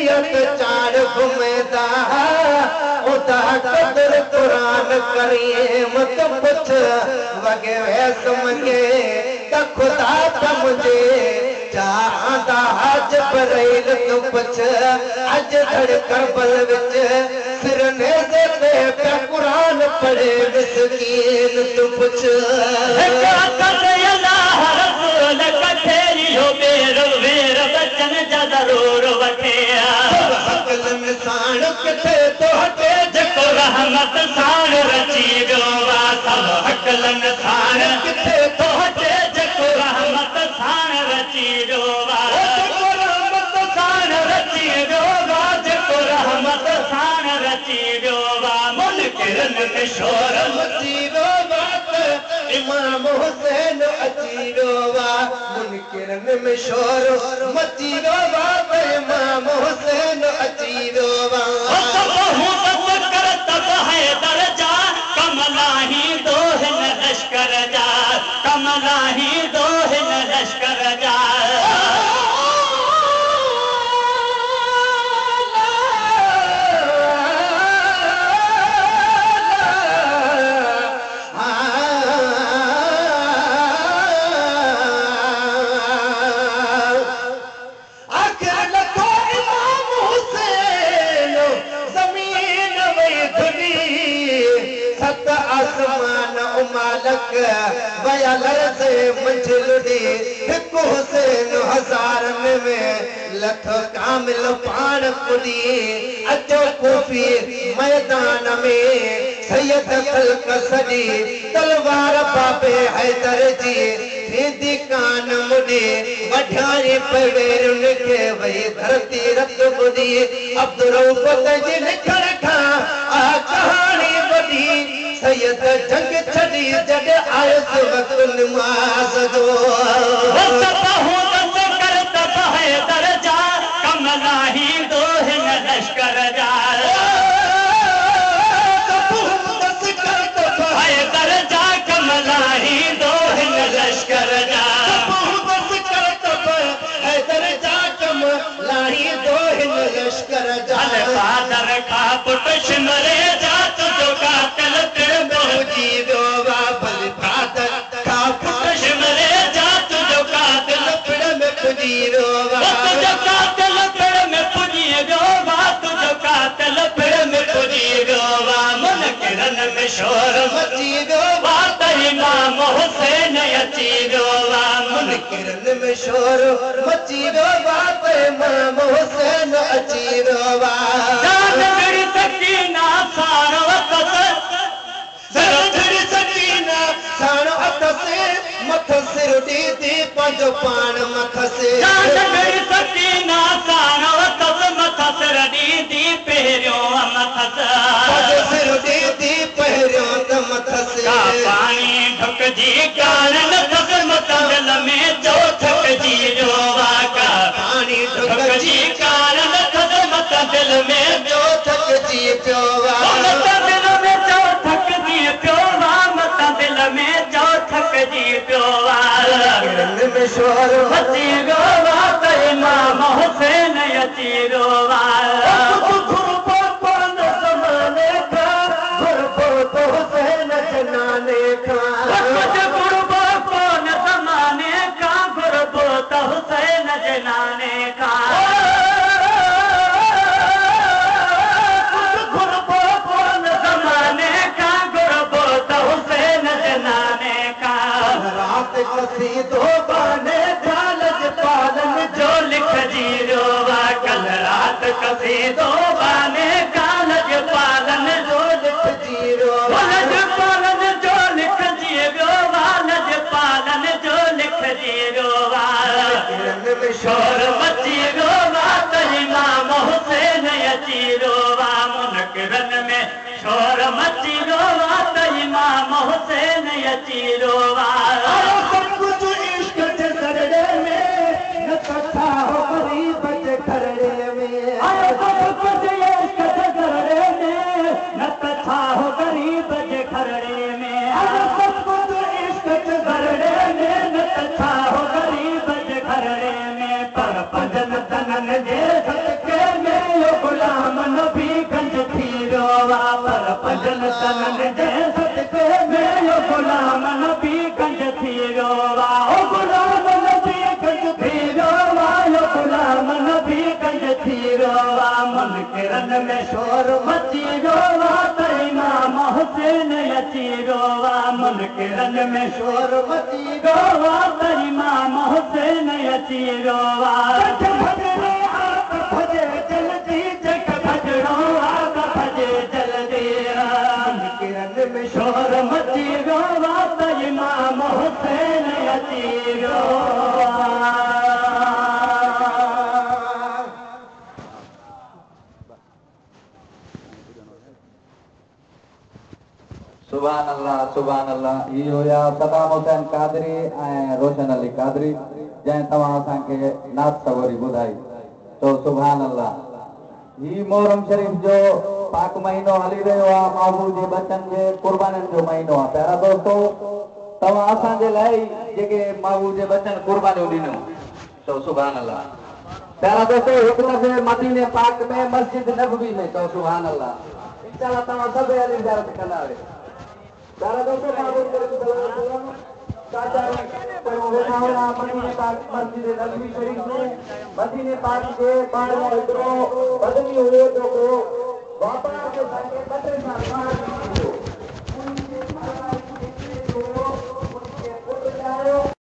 गलियत चार घुमेदा उदा कदर कुरान करिए मत पुछ वगे वैस मंगे त खुदा त मुझे चाहता हज बरेल तू पुछ अज धड़ करबल विच सिर नेज़े पे पे कुरान पढ़े मिस्कीन तू पुछ ज़रूर वठिया अकल निशान किथे तो हटे जेको रहमत साण रची वियो आहे सब अकल निशान किथे तो हटे जेको रहमत साण रची वियो आहे जेको रहमत साण रची वियो आहे जेको रहमत साण रची वियो आहे मुनकिरन में शोर मची वियो बात इमाम हुसैन अची वियो मुनकिरन में शोर मची वियो बात इमाम हुसैन अची वियो कमलाही दोहिन लश्कर जा कमलाही दोहिन लश्कर जा से मंझलुड़ी हिक हुसैन हज़ारन में लख कामिल पाण कुड़ी अचो कोफी मैदान में सैयद खल्क सजी तलवार बाबे हैदर जी थींदी कान मुड़ी वठारी पेड़न के वही धरती रत बुधी अब्दुल जी लिखण खां आ कहानी वडी सैयद जंग छड़ी जड आयस वक्त नमाज जो कमलाही दोहिन लश्कर जा हैदर जा कमलाही दोहिन लश्कर जा हैदर जा कमलाही दोहिन लश्कर जा बहादुर का पुट सिमरे जा तुझो कातिल तेरे पहुंची वियो भल बहादुर का पुट सिमरे जा तुझो कातिल पिड़ में पुजी वियो तुझो कातिल पिड़ में पुजी वियो तुझो कातिल पिड़ में पुजी वियो मुनकिरन में शोर मची वियो इमाम हुसैन अची वियो मुनकिरन में शोर मची वियो इमाम हुसैन अची वियो सकीना साण मथ सिर दी पंहिंजो पाण मथ से सकीना साण मथ सिर दी पहिरियों मथ सिर दी पहिरियों त मथ से पाणी ढुकजी कान नथस मथ दिल में जो थकजी जो वाका पाणी ढुकजी कान नथस मथ दिल में जो थकजी पियो मत दिल में जो थकजी पियो मत दिल में जो थकजी पियो में शोर अची वियो इमाम हुसैन अची वियो ज़माने खां घुरबो तो हुसैन जनाने खां घुरबो कोन ज़माने खां घुरबो त हुसैन जनाने खां घुरबो कोन ज़माने खां घुरबो त हुसैन जनाने खां रात कसीदो बाने ख़ालज पालन जो लिखजी वियो कल रात कसीदो बाने कालज पालन जो लिखजी वियो लज पालन जो लिखजी वियो लज पालन जो लिखजी वियो में शोर मची वियो त इमाम हुसैन अची वियो मुनकिरन में शोर मची वियो त इमाम हुसैन अची वियो सब कुछ इश्क के सरड़े में न कथा हो गरीब के खरड़े में सब कुछ इश्क के सरड़े में न कथा हो गरीब के खरड़े में सब कुछ इश्क के खरड़े में न कथा हो गरीब के खरड़े में पर पंजन तनन जे सदके में जिन तनन जे सदके में यो गुलाम नबी गंज थी वियो ओ गुलाम नबी गंज थी वियो यो गुलाम नबी गंज थी वियो मुनकिरन में शोर मची वियो त इमाम हुसैन अची वियो मुनकिरन में शोर मची वियो त इमाम हुसैन अची वियो भजे जल्दी जग भजड़ो आग भजे जल्दी मुनकिरन में शोर मची वियो त इमाम हुसैन अची वियो सुभान अल्लाह इहो या सदाम हुसैन कादरी ऐं रोशन अली कादरी जंहिं तव्हां असांखे नात सवरी ॿुधाई तो सुभान अल्लाह ही मोहरम शरीफ़ जो पाक महीनो हली रहियो आहे महबूब जे बचन जे कुर्बानियुनि जो महीनो आहे प्यारा दोस्तो तव्हां असांजे लाइ जेके महबूब जे बचन कुर्बानियूं ॾिनियूं तो सुभान अल्लाह प्यारा दोस्तो हिकु दफ़े मदीने पाक में मस्जिद नबवी में तो सुभान अल्लाह इंशाअल्लाह तव्हां सभई हली ज़ियारत कंदा प्यारा दोस्तों मस्जिद नबवी शरीफ में मदीने पाक के बाहर हिकिड़ो बदली हुयो जेको वापार जे संगे ॿ टे साल